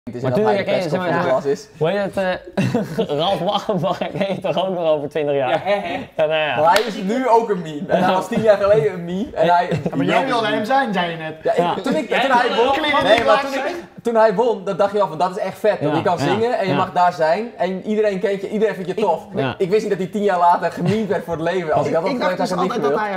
is Maar en dat hij de tuurlijk, persconferentie is. hoe heet het? Ralf Waggenbach ken je toch ook nog over 20 jaar? Ja, hè. Ja, nou ja. Maar hij is nu ook een meme. En hij was 10 jaar geleden een meme. En hij, Maar jij wilde hem zijn, zei je net. Ja, toen hij won, nee, maar toen hij won, dan dacht je al van dat is echt vet. Want je kan zingen en je mag daar zijn. En iedereen kent je, iedereen vindt je tof. Ja. Ik wist niet dat hij 10 jaar later gememd werd voor het leven. Als ik dat had Ik dacht geweest, had dus ik het niet altijd dat gewild. hij